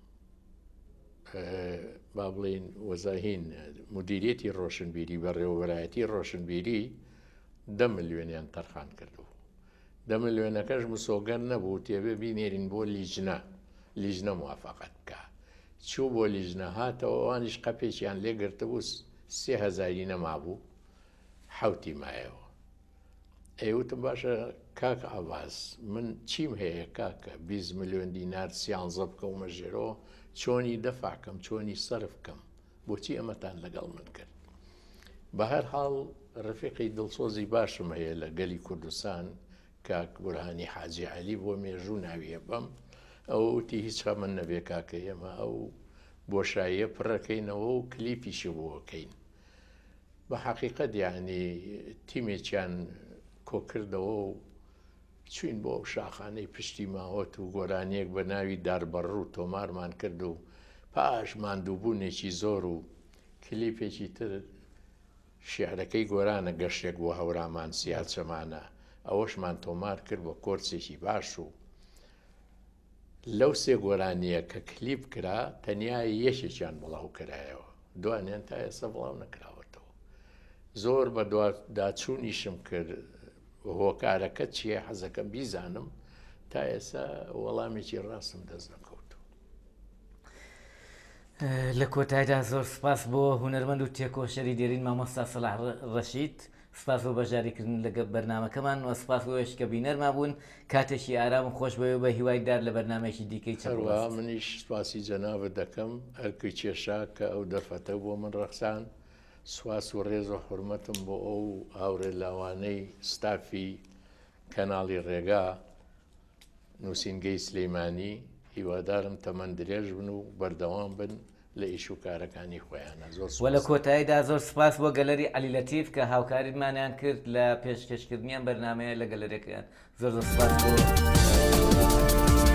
با بڵێن وەزاهین مدیرێتی ڕۆشنبیری بەڕێوەبەرایەتی ڕۆشنبیری دە ملیۆنیان تەرخان کردو دە ملیۆنەکەش مسۆگەر نەبوو تێبێ بینێرین بۆ لیژنە لیژنە موافقەت بکە چوو بۆ لیژنە هاتەوە ئەوانیش قەپێکیان لێگرتە بوو سێ هەزاری نەمابوو حەوتی مایەوە ئەیوتم باشە کاک عەباس من چیم هەیە کاکە بیست ملیۆن دینار سیانزە بکەومە ژێرەوە چۆنی دەفاکەم چۆنی سەرف بکەم بۆچی ئەمەتان لەگەڵ من کرد بە هەر حاڵ ڕفیقی دڵسۆزی باشم هەیە لە گەلی کوردستان کاک بورهانی حاجی عەلی بۆ مێژوو ناویە بەم ئەو وتی هیچ خەمن نەبێ کاکە ئێمە ئەو بۆشاییە پڕەکەینەوە و کلیپیشی بۆکەین بە حەقیقەت یعنی تیمێکیان کۆکردەوە و چوین بۆ شاخانەی پشتی ماوەت و گۆرانیەک بە ناوی داربەڕوو تۆمارمان کرد و پاش ماندووبوونێکی زۆر و کلیپێکی تر شیعرەکەی گۆرانە گەشتێک بۆ هەورامان سیال چەمانە ئەوەشمان تۆمار کرد بە کۆرسێکی باش و لەو سێ گۆرانیە کە کلیپ کرا تەنیا یەکێکیان بڵاو کرایەوە دوانیان تا ئێستا بڵاو نەکراوەتەوە زۆر بە داچوونیشم کرد هۆکارەکە چییە حەزەکەم بیزانم تا ئێستا وەڵامێکی ڕاستم دەست نەکەوتەوە لە کۆتاییدا زۆر سپاس بۆ هونەرمەند و تێکۆشەری دێرین مامۆستا سەلاح ڕەشید سپاس بۆ بەژاریکردن لە بەرنامەکەمان و سپاس بۆ ئێش کە بینەرما بوون کاتێکی ئارام و خۆش بەوێ بە هیوایدار لە بەرنامێکی دیکەی چڕوا منیش سپاسی جەنابەت دەکەم ئەرکی کێشا کە ئەو دەرفەتە بۆ من ڕەخسان سواس و ڕێز و حورمەتم بۆ ئەو هاوڕێ لاوانەی ستافی کەناڵی ڕێگا نووسینگەی سلەیمانی هیوادارم تەمەن درێژ بن و بەردەوام بن لە ئیش و کارەکانی خۆیانە زۆر وە لە کۆتاییدا زۆر سپاس بۆ گەلەری عەلی لەتیف کە هاوکاریمانیان کرد لە پێشکەشکردنیان بەرنامەیە لە گەلەرەکەیان زۆر زۆر سپاس بۆ